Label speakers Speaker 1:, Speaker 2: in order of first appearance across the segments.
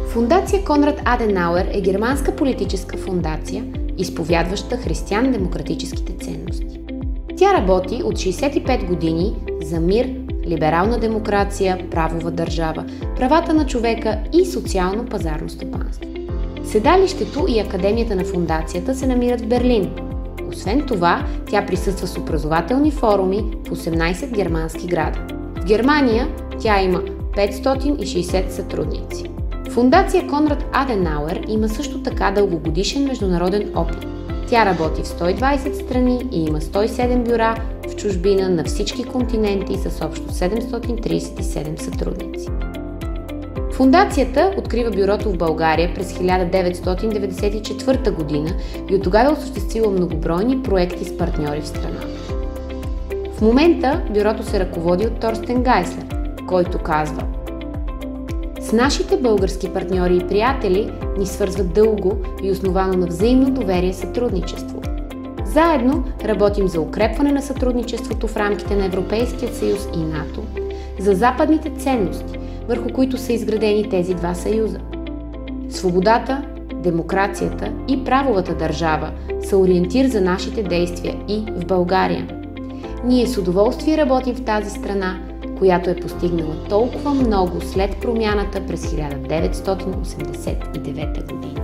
Speaker 1: Фондация Конрад Аденауер е германска политическа фондация, изповядваща християн-демократическите ценности. Тя работи от 65 години за мир, либерална демокрация, правова държава, правата на човека и социално пазарно стопанство. Седалището и академията на фондацията се намират в Берлин. Освен това, тя присъства с образователни форуми в 18 германски града. В Германия тя има 560 сътрудници. Фондация Конрад Аденауер има също така дългогодишен международен опит. Тя работи в 120 страни и има 107 бюра в чужбина на всички континенти с общо 737 сътрудници. Фондацията открива бюрото в България през 1994 година и от тогава е осъществила многобройни проекти с партньори в страната. В момента бюрото се ръководи от Торстен Гайслер, който казва: "С нашите български партньори и приятели ни свързват дълго и основано на взаимно доверие сътрудничество. Заедно работим за укрепване на сътрудничеството в рамките на Европейския съюз и НАТО, за западните ценности, върху които са изградени тези два съюза. Свободата, демокрацията и правовата държава са ориентир за нашите действия и в България. Ние с удоволствие работим в тази страна, която е постигнала толкова много след промяната през 1989 година."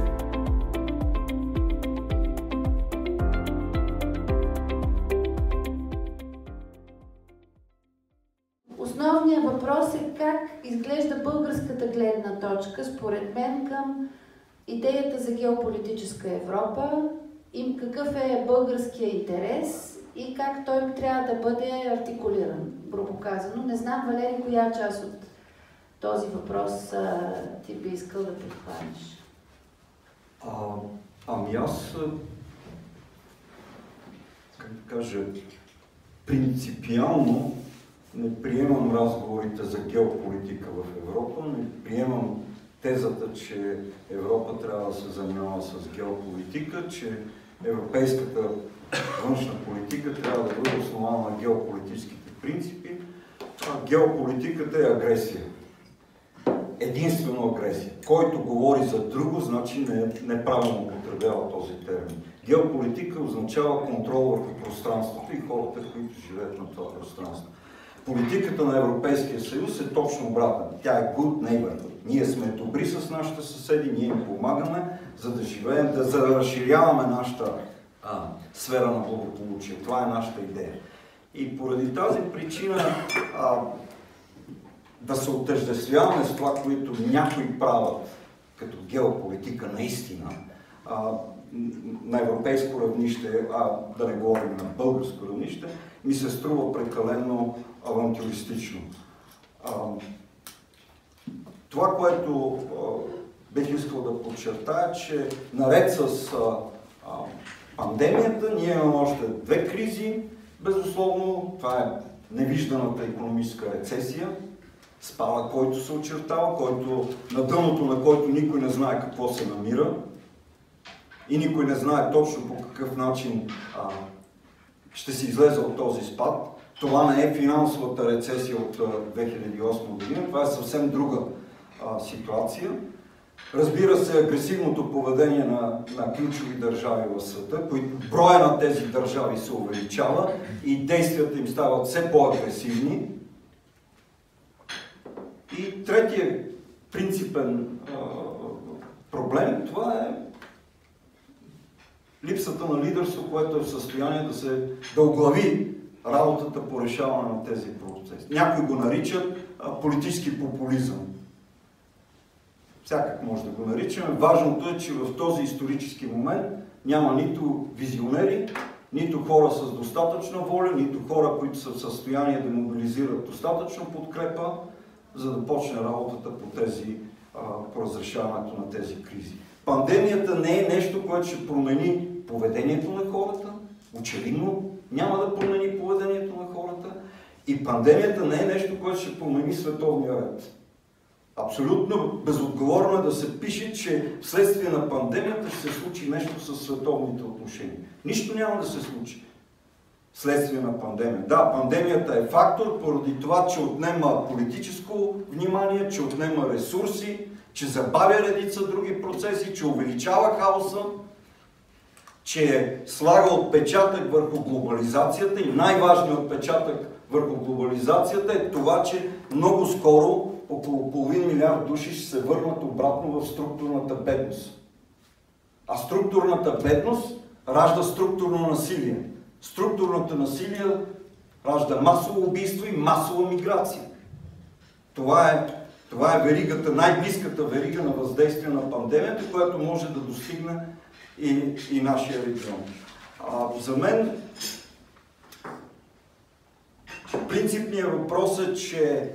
Speaker 2: Основният въпрос е как изглежда българската гледна точка, според мен, към идеята за геополитическа Европа и какъв е българския интерес и как той трябва да бъде артикулиран, грубо казано. Не знам, Валери, коя част от този въпрос ти би искал да предхванеш?
Speaker 3: Аз, как да кажа, принципиално не приемам разговорите за геополитика в Европа, не приемам тезата, че Европа трябва да се занимава с геополитика, че европейската външна политика трябва да бъде основана на геополитическите принципи. Геополитиката е агресия. Единствено агресия. Който говори за друго, значи неправилно употребява този термин. Геополитика означава контрол върху пространството и хората, които живеят на това пространство. Политиката на Европейския съюз е точно обратна. Тя е good neighbor. Ние сме добри с нашите съседи, ние им помагаме, за да живеем, за да разширяваме нашата сфера на благополучие. Това е нашата идея. И поради тази причина да се отъждествяваме с това, което някои правят като геополитика наистина, на европейско равнище, да не говорим на българско равнище, ми се струва прекалено авантюристично. Това, което бих искал да подчертая, че наред с пандемията ние имаме още две кризи, безусловно. Това е невижданата икономическа рецесия, спада, който се очертава, който, на дъното на който никой не знае какво се намира и никой не знае точно по какъв начин ще се излезе от този спад. Това не е финансовата рецесия от 2008 година, това е съвсем друга ситуация. Разбира се, агресивното поведение на ключови държави в света, които броя на тези държави се увеличава и действията им стават все по-агресивни. И третия принципен проблем, това е липсата на лидерство, което е в състояние да оглави работата по решаване на тези процеси. Някои го наричат политически популизъм. Всякак може да го наричаме. Важното е, че в този исторически момент няма нито визионери, нито хора с достатъчна воля, нито хора, които са в състояние да мобилизират достатъчно подкрепа, за да почне работата по разрешаването на тези кризи. Пандемията не е нещо, което ще промени поведението на хората. Очевидно няма да промени поведението на хората. И пандемията не е нещо, което ще промени световния ред. Абсолютно безотговорно е да се пише, че вследствие на пандемията ще се случи нещо със световните отношения. Нищо няма да се случи вследствие на пандемия. Да, пандемията е фактор поради това, че отнема политическо внимание, че отнема ресурси, че забавя редица други процеси, че увеличава хаоса, че слага отпечатък върху глобализацията и най-важният отпечатък върху глобализацията е това, че много скоро около половин милиард души ще се върнат обратно в структурната бедност. А структурната бедност ражда структурно насилие. Структурното насилие ражда масово убийство и масова миграция. Това е веригата, най-близката верига на въздействие на пандемията, която може да достигне и нашия регион. За мен принципният въпрос е, че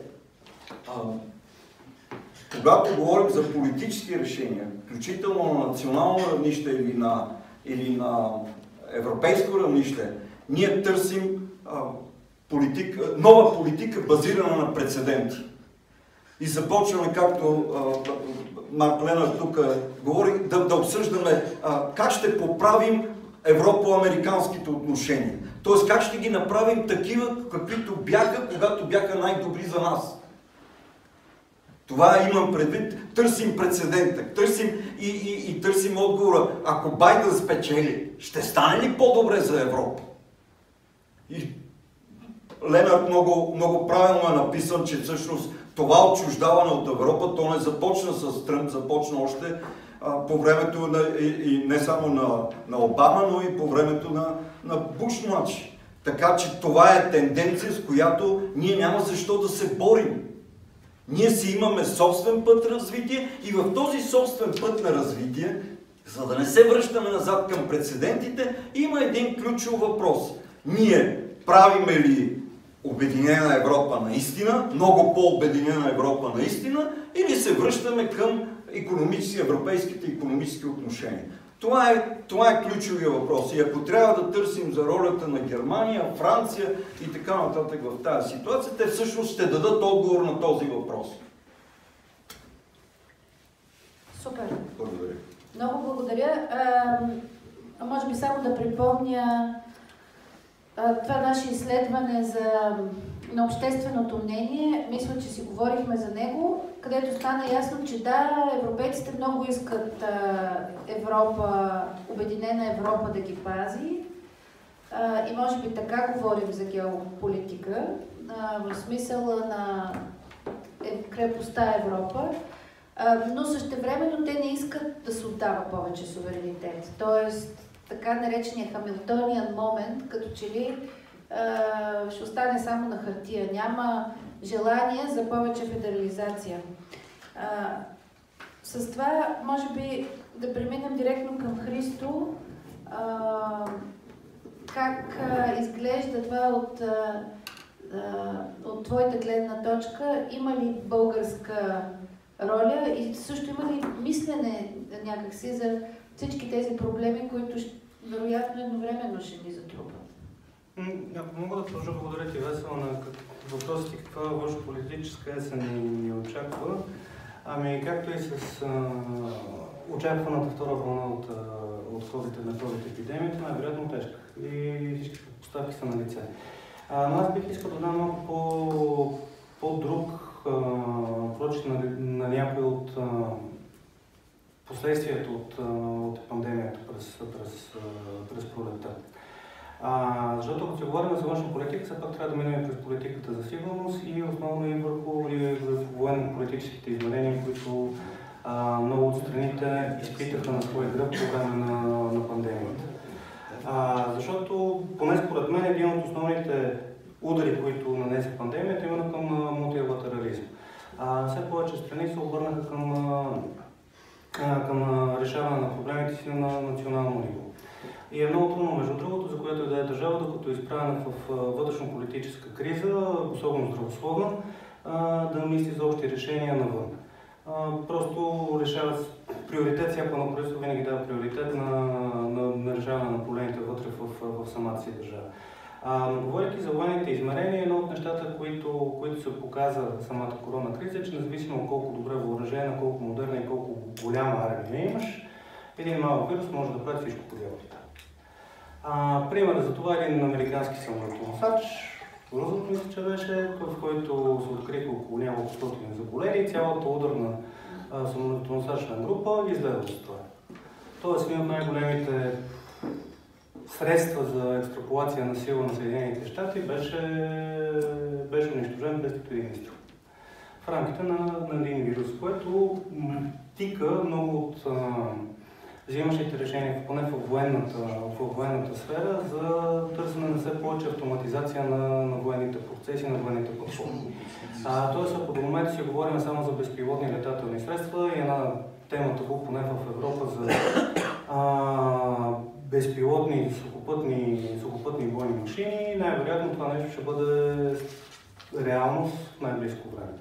Speaker 3: когато говорим за политически решения, включително на национално равнище или на европейско равнище, ние търсим нова политика, базирана на прецеденти. И започваме, както Марк Ленар тук говори, да обсъждаме как ще поправим европо-американските отношения. Тоест как ще ги направим такива, каквито бяха, когато бяха най-добри за нас. Това имам предвид. Търсим прецедента, търсим отговора. Ако Байден спечели, ще стане ли по-добре за Европа? И Ленард много правилно е написан, че всъщност това отчуждаване от Европа, то не започна с Тръмп, започна още по времето и не само на Обама, но и по времето на Буш младши. Така че това е тенденция, с която ние няма защо да се борим. Ние си имаме собствен път на развитие и в този собствен път на развитие, за да не се връщаме назад към прецедентите, има един ключов въпрос. Ние правиме ли обединена Европа наистина, много по-обединена Европа наистина, или се връщаме към европейските икономически отношения? Това е ключовия въпрос. И ако трябва да търсим за ролята на Германия, Франция и така нататък в тази ситуация, те всъщност ще дадат отговор на този въпрос.
Speaker 2: Супер.
Speaker 3: Благодаря.
Speaker 2: Много благодаря. Може би само да припомня това наше изследване на общественото мнение. Мисля, че си говорихме за него, където стана ясно, че да, европейците много искат обединена Европа да ги пази. И може би така говорим за геополитика, в смисъла на крепостта Европа, но същевременно те не искат да се отдава повече суверенитет. Тоест, така наречения Хамилтониан момент, като че ли ще остане само на хартия. Няма желание за повече федерализация. С това, може би, да преминем директно към Христо. Как изглежда това от твоята гледна точка? Има ли българска роля и също има ли мислене някакси за всички тези проблеми, които вероятно едновременно ще ни затрупат?
Speaker 4: Ако мога да продължа, благодаря ти, Весела, на въпросите каква външнополитическа есен ни очаква. Ами, както и с очакваната втора вълна от COVID епидемията, най-вероятно тежка. И всички предпоставки са на лице. Но аз бих искал да дам малко по-друг прочит на някои от последствията от пандемията през пролетта. Защото ако се говорим за външна политика, все пак трябва да минем през политиката за сигурност и основно и върху военно-политическите измерения, които много от страните изпитаха на своя гръб по време на пандемията. Защото, поне според мен, един от основните удари, които нанесе пандемията, именно към мултилатерализм. Все повече страни се обърнаха към решаване на проблемите си на национално ниво. И е много трудно, между другото, за което и да е държава, докато е изправена в вътрешно-политическа криза, особено здравословна, да мисли за общи решения навън. Просто решава приоритет, всяко едно правителство винаги дава приоритет на решаване на проблемите вътре в самата си държава. Говорейки за военните измерения, едно от нещата, които се показа самата корона криза, е, че независимо колко добре въоръжена, колко модерна и колко голяма армия имаш, един малък вирус може да прави всичко по дяволите. Пример за това е един американски самолетоносач, Рузвелт, мисля, че беше, в който се откриха около няколко стотини заболели и цялата ударна самоносачна група и излезе от това. Тоест, един от най-големите средства за екстраполация на сила на Съединените щати беше унищожен без нито един изстрел. В рамките на един вирус, което тика много от взимащите решения, поне в военната сфера, за търсене на все повече автоматизация на военните процеси, на военните платформи. Тоест, ако до момента си говорим само за безпилотни летателни средства и една тема тако, поне в Европа, за безпилотни сухопътни бойни машини, най-вероятно това нещо ще бъде реалност в най-близко време.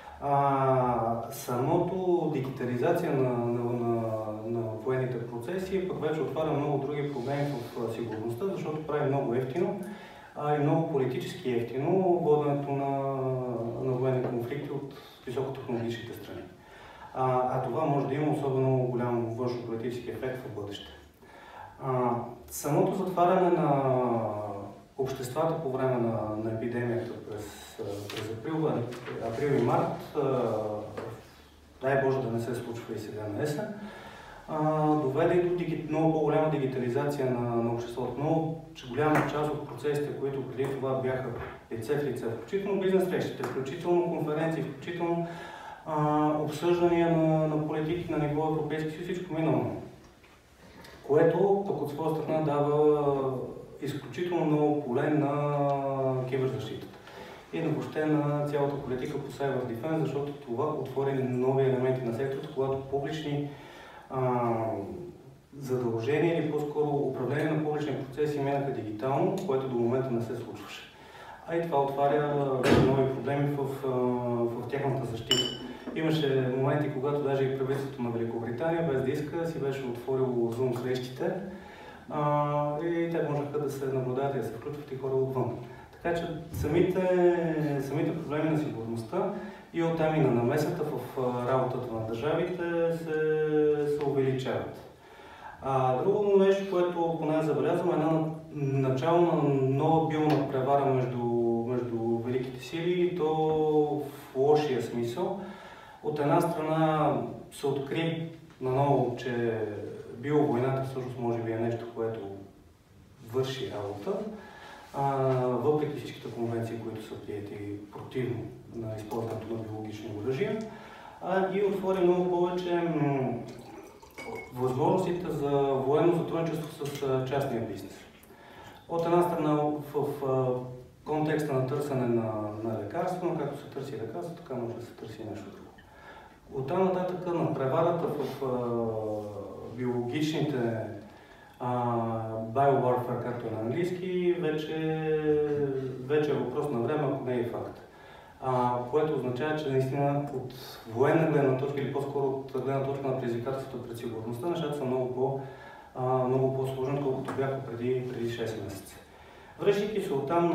Speaker 4: Самото дигитализация на военните процеси пък вече отваря много други проблеми в сигурността, защото прави много ефтино и много политически ефтино воденето на военни конфликти от високотехнологичните страни. Това може да има особено голям външно-политически ефект в бъдеще. Самото затваряне на обществата по време на епидемията през април и март, дай Боже да не се случва и сега на есен, доведе и до много по-голяма дигитализация на обществото. Много голяма част от процесите, които преди това бяха лице в лице, включително бизнес срещите, включително конференции, включително обсъждания на политики на ниво Европейски съюз, всичко минало. Което пък от своя страна дава изключително много поле на киберзащитата и на въобще на цялата политика по Cyber Defense, защото това отвори нови елементи на сектора, когато публични задължения или по-скоро управление на публични процеси минаха дигитално, което до момента не се случваше. И това отваря нови проблеми в тяхната защита. Имаше моменти, когато даже и правителството на Великобритания, без да иска, си беше отворило Zoom срещите и те можеха да се наблюдават и да се включват и хора отвън. Така че самите проблеми на сигурността и оттам и на намесата в работата на държавите се увеличават. Друго нещо, което поне забелязвам, е една начало на нова билна превара между великите сили, и то в лошия смисъл. От една страна се откри наново, че биовойната всъщност може би е нещо, което върши работа, въпреки всичките конвенции, които са приети противно на използването на биологични оръжия, и отвори много повече възможностите за военно сътрудничество с частния бизнес. От една страна в контекста на търсене на лекарство, но както се търси лекарство, така може да се търси нещо друго. Оттам нататък на преварата в биологичните biowarfare, както е на английски, вече е въпрос на време, ако не е факт. Което означава, че наистина от военна гледна точка или по-скоро от гледна точка на предизвикателството пред сигурността, нещата са много по-сложни, колкото бяха преди 6 месеца. Връщайки се оттам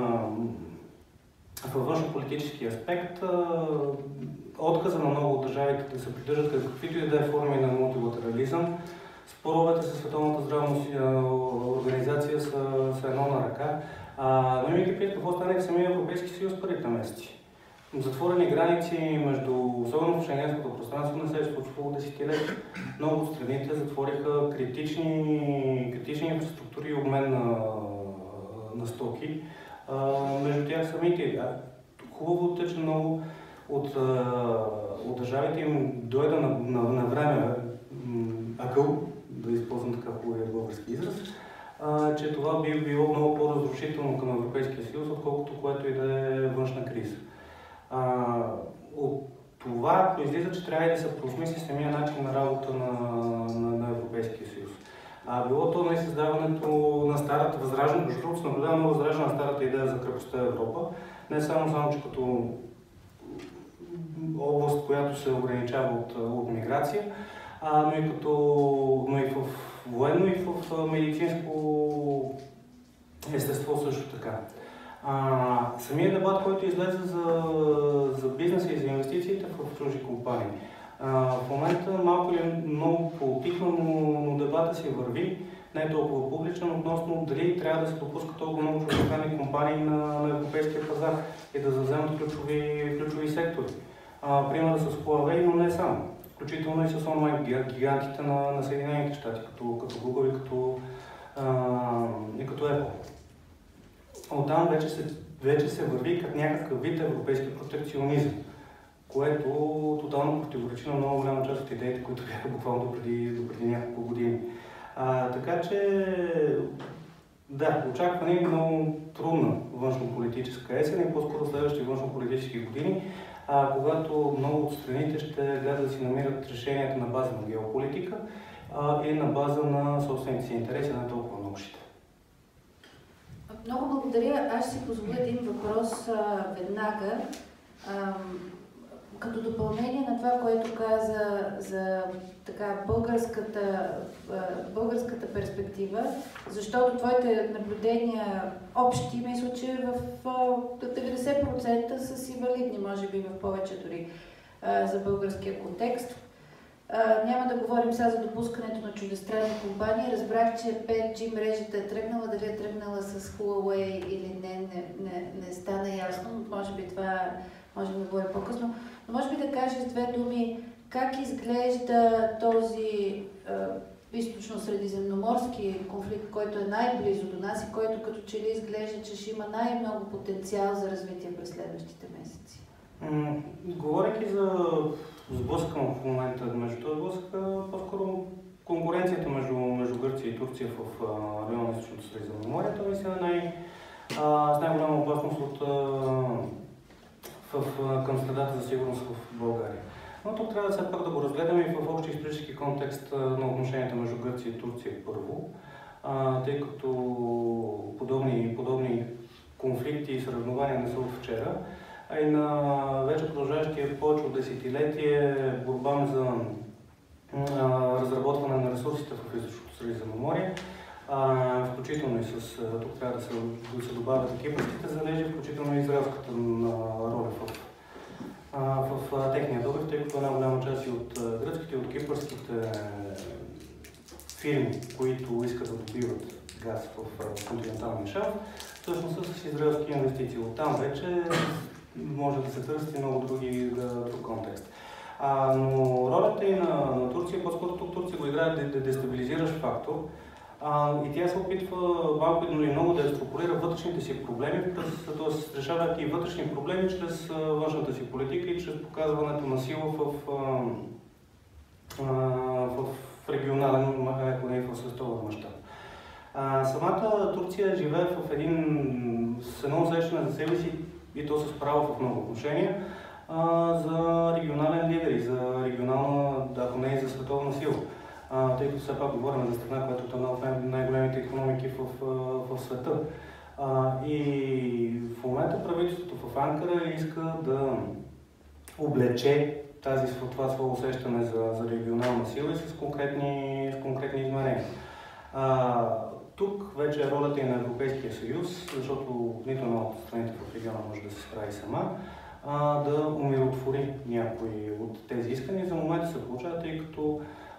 Speaker 4: във външно-политически аспект, отказа на много от държавите да се придържат към каквито и да е форми на мултилатерализъм, споровете със Световната здравна организация са едно на ръка. Но имайки предвид какво стане в самия Европейски съюз първите месеци. Затворени граници особено в шенгенското пространство, не се е случвало десетилетия. Много от страните затвориха критични инфраструктури и обмен на стоки между тях самите. Хубавото е, че много от държавите им дойде на време акъл, да използвам така хубавия български израз, че това би било много по-разрушително към Европейския съюз, отколкото което и да е външна криза. От това произлиза, че трябва да се преосмисли самия начин на работа на Европейския съюз. Било то не създаването на старата възраждане, защото се наблюдава много възраждане на старата идея за крепостта Европа, не само че като област, която се ограничава от миграция, но и в военно и в медицинско естество също така. Самият дебат, който излезе за бизнеса и за инвестициите в чужди компании. В момента малко или много поутихна, но дебата си върви, не е толкова публичен, относно дали трябва да се допускат толкова много чуждестранни компании на европейския пазар и да завземат ключови сектори. Примерът с Huawei, но не само. включително и с онлайн гигантите на Съединените щати, като Google и като Apple. Оттам вече се върви като някакъв вид европейски протекционизъм, което тотално противоречи на много голяма част от идеите, които бяха буквално допреди няколко години. Така че, да, очакване е много трудна външнополитическа есен и по-скоро следващи външнополитически години, когато много от страните ще гледат да си намират решенията на база на геополитика и на база на собствените си интереси, а не толкова на общите.
Speaker 2: Много благодаря. Аз ще си позволя един въпрос веднага. Като допълнение на това, което каза за така българската перспектива, защото твоите наблюдения общи, мисля, че в 90% са си валидни, може би в повече дори за българския контекст. Няма да говорим сега за допускането на чуждестранни компании. Разбрах, че 5G мрежата е тръгнала, дали е тръгнала с Huawei или не стана ясно. Може би това можем да говорим по-късно. Но може би да кажеш с две думи как изглежда този източно-средиземноморски конфликт, който е най-близо до нас и който като че ли изглежда, че ще има най-много потенциал за развитие през следващите месеци.
Speaker 4: Говорейки за сблъска в момента между този сблъсък, по-скоро конкуренцията между Гърция и Турция в района на източното Средиземноморие, това е с най-голяма опасност към средата за сигурност в България. Но тук трябва все пак да го разгледаме и в общия исторически контекст на отношенията между Гърция и Турция първо, тъй като подобни конфликти и съревнования не са от вчера, а и на вече продължаващия повече от десетилетие борба за разработване на ресурсите в източното Средиземноморие, включително и тук трябва да се добавят и кипърските залежи, включително и израелската роля в техния добив, тъй като една голяма част и от гръцките и от кипърските фирми, които искат да добиват газ в континенталния шелф, всъщност са с израелски инвестиции. Оттам вече може да се търси много друг контекст. Но ролята и на Турция, по-скоро тук Турция го играе дестабилизиращ фактор и тя се опитва малко или много да екстраполира вътрешните си проблеми, т.е. решавайки и вътрешни проблеми чрез външната си политика и чрез показването на сила в регионален, ако не в световен мащаб. Самата Турция живее с едно усещане за себе си, и то с право в много отношения, за регионален лидер и за регионална, ако не и за световна сила. Тъй като все пак говорим за страна, която е една от най-големите икономики в света. И в момента правителството в Анкара иска да облече това свое усещане за регионална сила и с конкретни измерения. Тук вече е ролята и на Европейския съюз, защото нито една от страните в региона може да се справи сама, да умиротвори някои от тези искания. За момента се получава, тъй като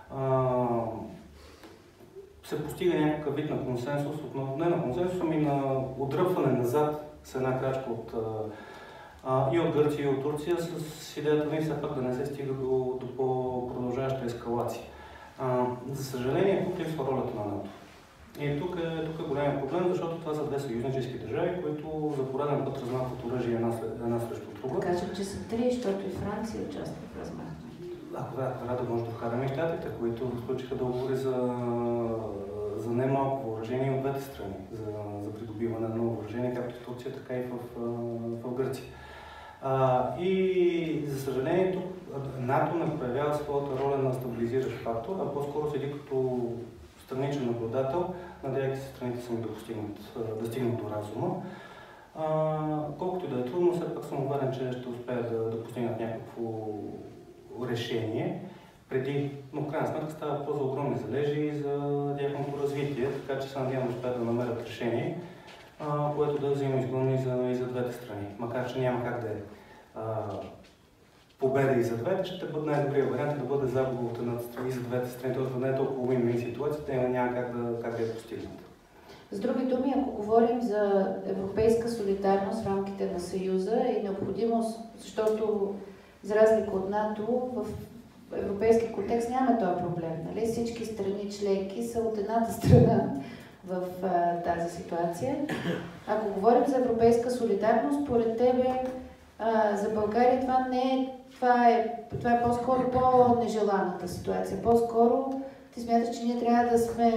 Speaker 4: се постига някакъв вид на консенсус, не на консенсус, ами на отдръпване назад с една крачка и от Гърция и от Турция с идеята все пак да не се стига до по-продължаваща ескалация. За съжаление, тук липсва ролята на НАТО. И тук е голям проблем, защото това са две съюзнически държави, които за пореден път размахват оръжие една срещу друга.
Speaker 2: Да кажем, че са три, защото и Франция участва в размахването.
Speaker 4: Ако да може да вкараме и щатите, които сключиха договори за немалко въоръжение от двете страни, за придобиване на ново въоръжение, както в Турция, така и в Гърция. И за съжаление тук НАТО не проявява своята роля на стабилизиращ фактор, а по-скоро седи като страничен наблюдател, надявайки се страните сами да стигнат до разума. Колкото и да е трудно, все пак съм уверен, че ще успеят да постигнат някакво решение преди, но в крайна сметка става въпрос за огромни залежи и за тяхното развитие, така че се надявам да успеят да намерят решение, което да е взаимоизгодно и за двете страни. Макар че няма как да е победа и за двете, ще бъде най-добрият вариант да бъде загуба от едната страна и за двете страни, т.е. да не е толкова win-win ситуацията, няма как да я постигнат.
Speaker 2: С други думи, ако говорим за европейска солидарност в рамките на Съюза и необходимост, защото за разлика от НАТО, в европейски контекст нямаме този проблем. Нали? Всички страни членки са от едната страна в тази ситуация. Ако говорим за европейска солидарност, според тебе за България това е по-скоро по-нежеланата ситуация. По-скоро ти смяташ, че ние трябва да сме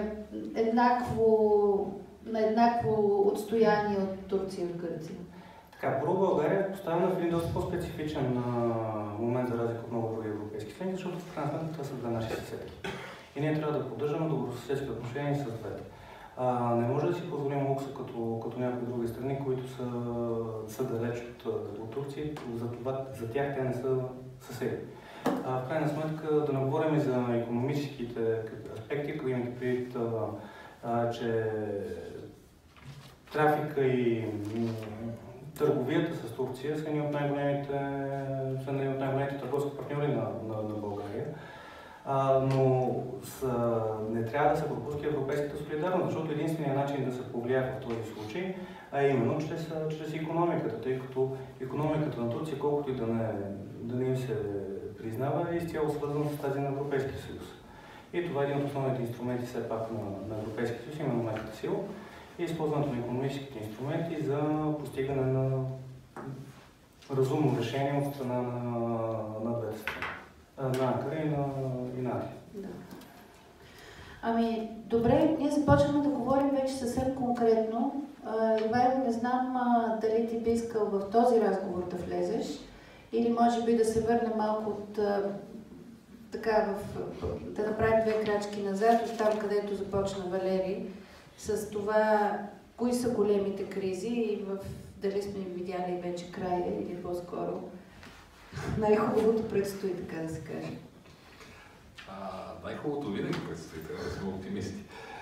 Speaker 2: на еднакво отстояние от Турция и от Гърция?
Speaker 4: Така, първо България е поставена в един доста по-специфичен момент за разлика от много други европейски страни, защото в крайна сметка това са две наши съседки. И ние трябва да поддържаме добросъседски отношения с двете. Не може да си позволим лукса като някои други страни, които са далеч от Турция, за тях те не са съседи. В крайна сметка да не говорим и за икономическите аспекти, като имате предвид, че трафика и търговията с Турция са едни от най-големите търговски партньори на България. Но не трябва да се пропуска европейската солидарност, защото единственият начин да се повлияе в този случай е именно чрез икономиката, тъй като икономиката на Турция, колкото и да не им се признава, е изцяло свързана с тази на Европейския съюз. И това е един от основните инструменти все пак на Европейския съюз, именно меката сила и използването на икономическите инструменти за постигане на разумно решение от страна на двете страни. На Анкара и на Атия.
Speaker 2: Да. Ами, добре, ние започваме да говорим вече съвсем конкретно. Ивайло, не знам дали ти би искал в този разговор да влезеш или може би да се върне малко от да направим две крачки назад, от там където започна Валери, с това кои са големите кризи и дали сме видяли вече края или по-скоро най-хубавото предстои, така да се каже.
Speaker 5: Най-хубавото винаги предстои, трябва да сме оптимисти.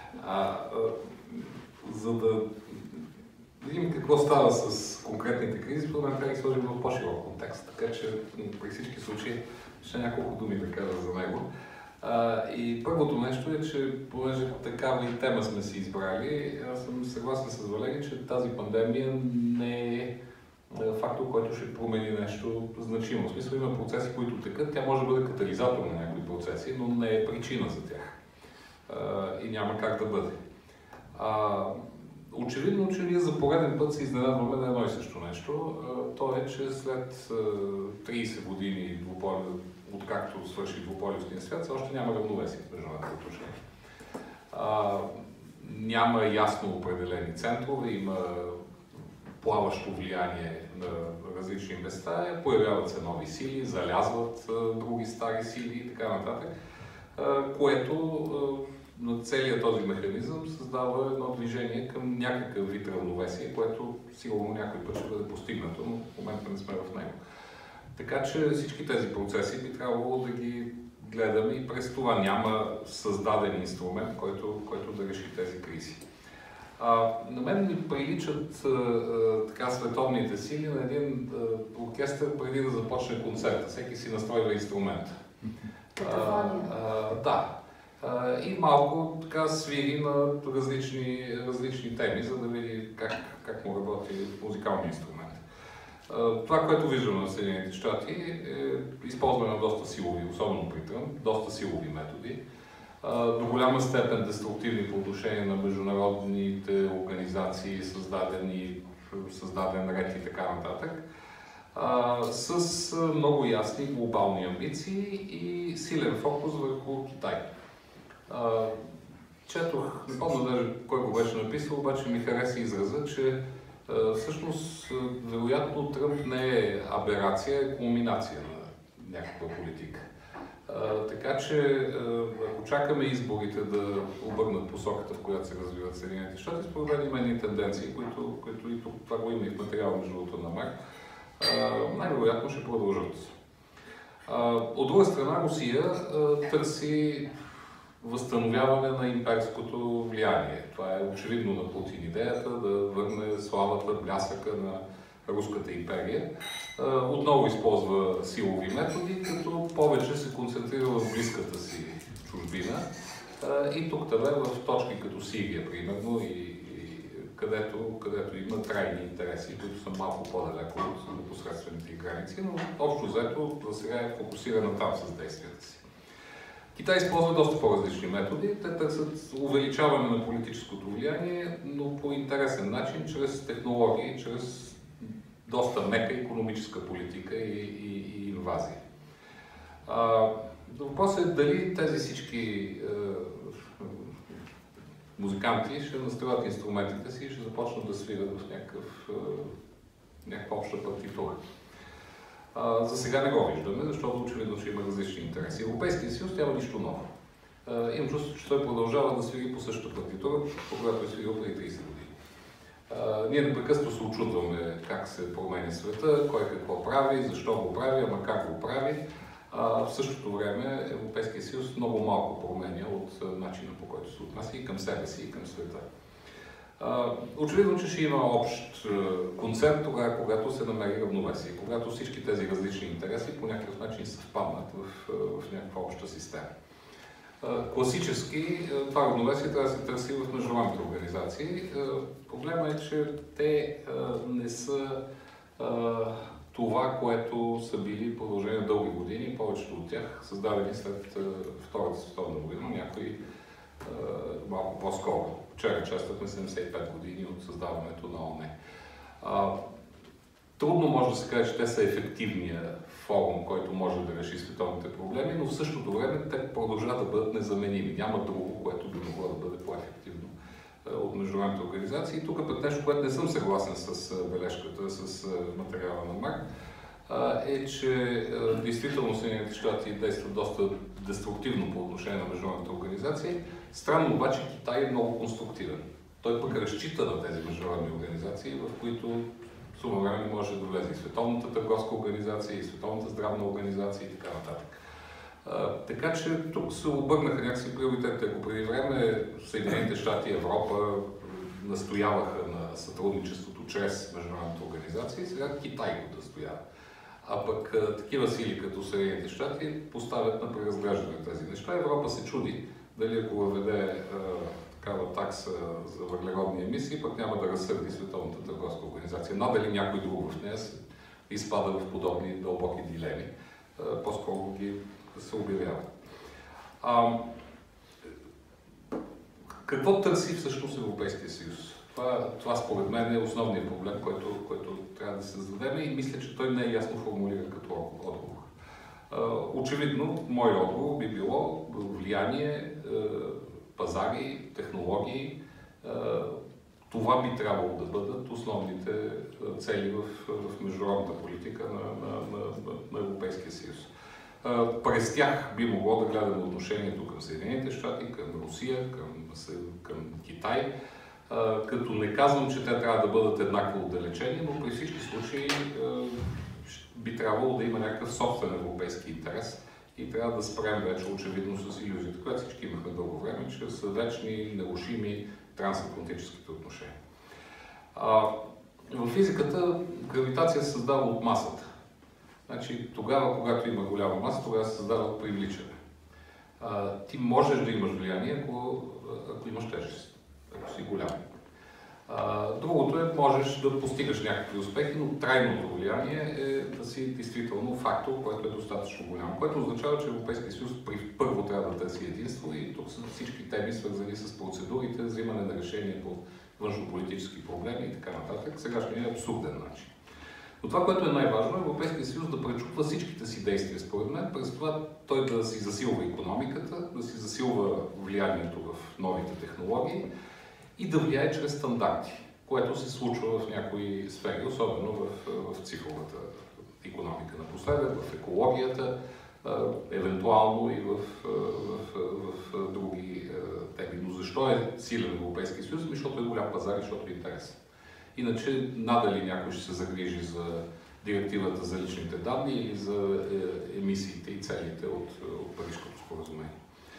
Speaker 5: За да видим какво става с конкретните кризи, според мен трябва да ги сложим в по-широк контекст, така че при всички случаи ще няколко думи да кажа за него. И първото нещо е, че понеже такава и тема сме си избрали, аз съм съгласен с Валери, че тази пандемия не е фактор, който ще промени нещо значимо. В смисъл има процеси, които текат, тя може да бъде катализатор на някои процеси, но не е причина за тях. И няма как да бъде. Очевидно, че ние за пореден път се изненадваме на едно и също нещо. То е, че след 30 години откакто свърши двуполюсния свят, все още няма равновесие в международните отношения. Няма ясно определени центрове, има плаващо влияние на различни места, появяват се нови сили, залязват други стари сили и така нататък, което на целият този механизъм създава едно движение към някакъв вид равновесие, което сигурно някой път ще бъде постигнато, но в момента не сме в него. Така че всички тези процеси би трябвало да ги гледаме и през това. Няма създаден инструмент, който да реши тези кризи. На мен ми приличат така световните сили на един оркестър преди да започне концерта. Всеки си настройва инструмента. Да. И малко така свири на различни теми, за да види как му работи музикалния инструмент. Това, което виждаме в Съединените щати е използване на доста силови, особено при Тръмп, доста силови методи. До голяма степен деструктивни по отношение на международните организации, създаден ред и така нататък, с много ясни глобални амбиции и силен фокус върху Китай. Четох, не помня даже кой го беше написал, обаче ми хареса израза, че всъщност, вероятно, Тръмп не е аберация, е кулминация на някаква политика. Така че, ако чакаме изборите да обърнат посоката, в която се развиват Съединените щати, според мен има едни тенденции, които и тук това го има и в материала между другото на Марк, най-вероятно ще продължат. От друга страна, Русия търси възстановяване на имперското влияние. Това е очевидно на Путин идеята да върне славата, блясъка на Руската империя. Отново използва силови методи, като повече се концентрира в близката си чужбина. И тук в точки като Сирия, примерно, и където има трайни интереси, които са малко по-далеко от непосредствените граници, но общо взето за сега е фокусирана там с действията си. Китай използва доста по-различни методи. Те търсят увеличаване на политическото влияние, но по интересен начин, чрез технологии, чрез доста мека икономическа политика и инвазии. Въпросът е дали тези всички музиканти ще настроят инструментите си и ще започнат да свирят в някаква обща партитура. За сега не го виждаме, защото очевидно, че има различни интереси. Европейския съюз няма нищо ново. Имам чувство, че той продължава да свири по същата партитура, по която е свирил преди 30 години. Ние непрекъснато се очудваме как се променя света, кой какво прави, защо го прави, ама как го прави. В същото време Европейския съюз много малко променя от начина, по който се отнася и към себе си, и към света. Очевидно, че ще има общ концерт тогава, когато се намери равновесие, когато всички тези различни интереси по някакъв начин съвпаднат в някаква обща система. Класически това равновесие трябва да се търси в международните организации. Проблема е, че те не са това, което са били в продължение на дълги години, повечето от тях създадени след Втората световна война, някои малко по-скоро. Вчера чествахме 75 години от създаването на ООН. Трудно може да се каже, че те са ефективният форум, който може да реши световните проблеми, но в същото време те продължават да бъдат незаменими. Няма друго, което би могло да бъде по-ефективно от международните организации. И тук пък нещо, което не съм съгласен с бележката, с материала на Марк, е, че действително Съединените щати действат доста деструктивно по отношение на международните организации. Странно обаче Китай е много конструктивен. Той пък разчита на тези международни организации, в които сума време може да влезе и Световната търговска организация, и Световната здравна организация и така нататък. Така че тук се обърнаха някакси приоритетите. Ако преди време Съединените щати и Европа настояваха на сътрудничеството чрез международните организации, сега Китай го настоява. А пък такива сили като Съединените щати поставят на преразглеждане тези неща. Европа се чуди дали ако въведе такава такса за въглеродни емисии, пък няма да разсърди Световната търговска организация. Надали някой друг в нея се изпада в подобни дълбоки дилеми. По-скоро ги се обявяват. Какво търси всъщност Европейския съюз? Това според мен е основният проблем, който трябва да се зададем и мисля, че той не е ясно формулиран като отговор. Очевидно, моят отговор би било влияние, пазари, технологии. Това би трябвало да бъдат основните цели в международната политика на Европейския съюз. През тях би могло да гледаме отношението към Съединените щати, към Русия, към Китай, като не казвам, че те трябва да бъдат еднакво отдалечени, но при всички случаи би трябвало да има някакъв собствен европейски интерес и трябва да спрем вече очевидно с илюзията, която всички имахме дълго време, че са вечни, нарушими трансатлантическите отношения. В физиката гравитация се създава от масата. Значи, тогава, когато има голяма маса, тогава се създава привличане. Ти можеш да имаш влияние, ако имаш тежест, ако си голям. Другото е, можеш да постигаш някакви успехи, но трайното влияние е да си действително фактор, който е достатъчно голям, което означава, че Европейския съюз първо трябва да търси единство и тук са всички теми, свързани с процедурите, взимане на решения по външнополитически проблеми и така нататък. Сегашният е абсурден начин. Но това, което е най-важно, е Европейския съюз да пречупва всичките си действия, според мен, през това той да си засилва икономиката, да си засилва влиянието в новите технологии и да влияе чрез стандарти, което се случва в някои сфери, особено в цифровата икономика напоследък, в екологията, евентуално и в други теми. Но защо е силен Европейския съюз? Защото е голям пазар и защото е интересен. Иначе надали някой ще се загрижи за директивата за личните данни или за емисиите и целите от Парижското споразумение.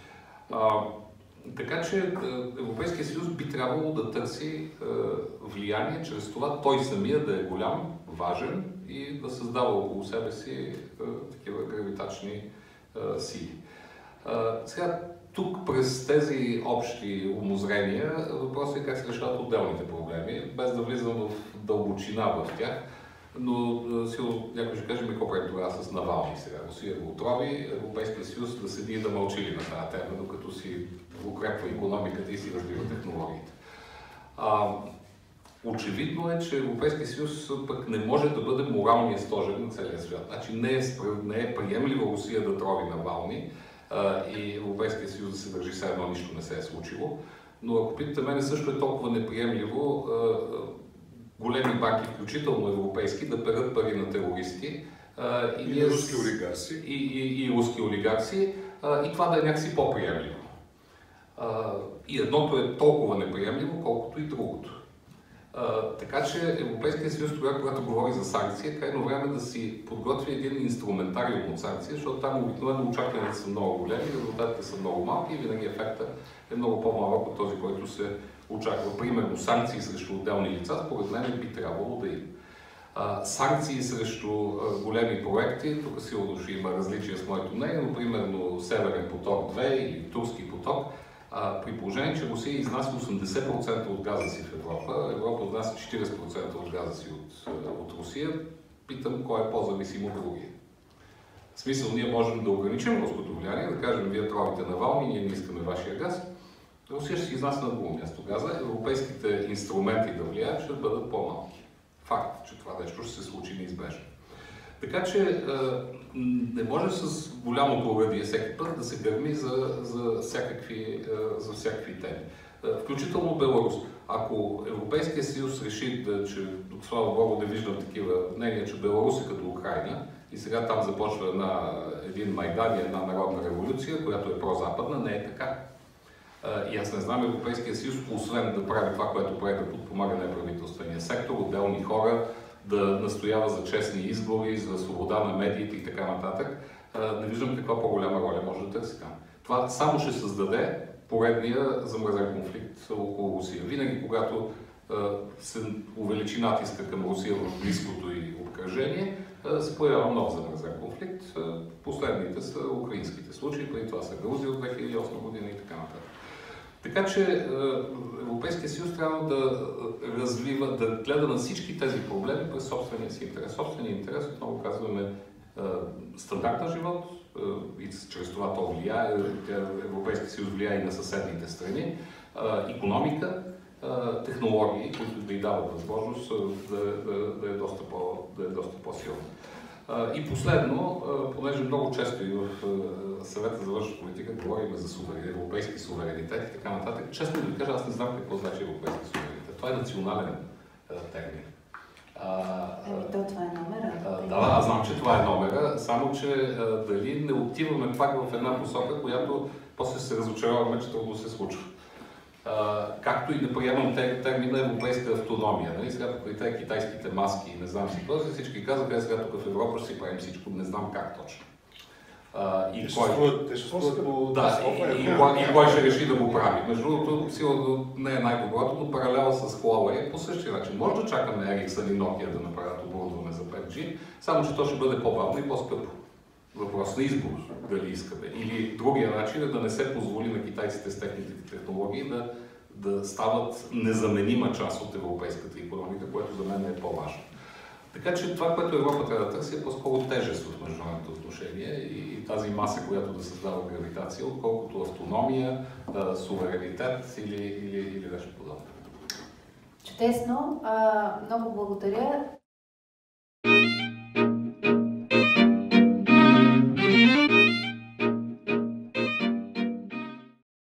Speaker 5: Така че Европейския съюз би трябвало да търси влияние чрез това той самия да е голям, важен и да създава около себе си такива гравитачни сили. Сега, тук през тези общи умозрения въпросът е как се решават отделните проблеми, без да влизам в дълбочина в тях. Но силно някой ще каже, ми какво правим тогава с Навални сега? Русия го отрови, Европейския съюз да седи и да мълчи на тази тема, докато си укрепва икономиката и си развива технологиите. Очевидно е, че Европейския съюз пък не може да бъде моралният стожер на целия свят. Значи не е приемливо Русия да трови Навални и Европейския съюз да се държи все едно нищо не се е случило. Но ако питате мене, също е толкова неприемливо големи банки, включително европейски, да перат пари на терористи
Speaker 6: и руски олигарси.
Speaker 5: И руски олигарси, и това да е някакси по-приемливо. И едното е толкова неприемливо, колкото и другото. Така че Европейския съюз, когато говори за санкции, е крайно време да си подготви един инструментариум от санкции, защото там обикновено очакванията са много големи, резултатите са много малки и винаги ефектът е много по-малък от този, който се очаква. Примерно санкции срещу отделни лица, според мен би трябвало да има. Санкции срещу големи проекти, тук сигурно ще има различия с моето мнение, но примерно Северен поток 2 или Турски поток, при положение, че Русия изнася 80% от газа си в Европа, Европа изнася 40% от газа си от Русия, питам кой е по-зависим от другия. В смисъл, ние можем да ограничим руското влияние, да кажем, вие тровите Навални, ние не искаме вашия газ. Русия ще си изнася на друго място газа, европейските инструменти да влияят ще бъдат по-малки. Факт, че това нещо ще се случи неизбежно. Така че не може с голямото урадие всеки път да се гърми за всякакви теми. Включително Беларус. Ако Европейския съюз реши, че слава Богу не виждам такива мнения, че Беларус е като Украйна и сега там започва един Майдан и една народна революция, която е прозападна, не е така. И аз не знам Европейския съюз, освен да прави това, което прави да подпомага неправителствения сектор, отделни хора, да настоява за честни избори, за свобода на медиите и така нататък, не виждам каква по-голяма роля може да търси там. Това само ще създаде поредния замразен конфликт около Русия. Винаги, когато се увеличи натиска към Русия в близкото и обкръжение, се появява нов замразен конфликт. Последните са украинските случаи, преди това са Грузия от 2008 година и така нататък. Така че Европейския съюз трябва да развива, да гледа на всички тези проблеми през собствения си интерес. Собственият интерес, отново казваме, стандарт на живот и чрез това то влияе, Европейския съюз влияе и на съседните страни, икономика, технологии, които да й дават възможност да е доста по-силна. И последно, понеже много често и в съвета за външна политика говорим за европейски суверенитет и така нататък, честно да ви кажа, аз не знам какво значи европейски суверенитет. Това е национален термин.
Speaker 2: Това е номера.
Speaker 5: Да, аз знам, че това е номера, само че дали не отиваме пак в една посока, която после се разочароваме, че трудно се случва. Както и да приемам термина европейска автономия. Нали? Сега покрай китайските маски и не знам си какво, всички казаха, сега тук в Европа ще си правим всичко, не знам как точно. И кой ще реши да го прави. Между другото, сигурно не е най-доброто, но паралел с Huawei по същия начин. Може да чакаме Ericsson и Nokia да направят оборудване за 5G, само че то ще бъде по-бавно и по-скъпо. Въпрос на избор, дали искаме. Или другия начин е да не се позволи на китайците с техните технологии да стават незаменима част от европейската икономика, което за мен е по-важно. Така че това, което Европа трябва да търси, е по-скоро тежест в международните отношения и тази маса, която да създава гравитация, отколкото автономия, суверенитет или нещо подобно.
Speaker 2: Чудесно! Много благодаря.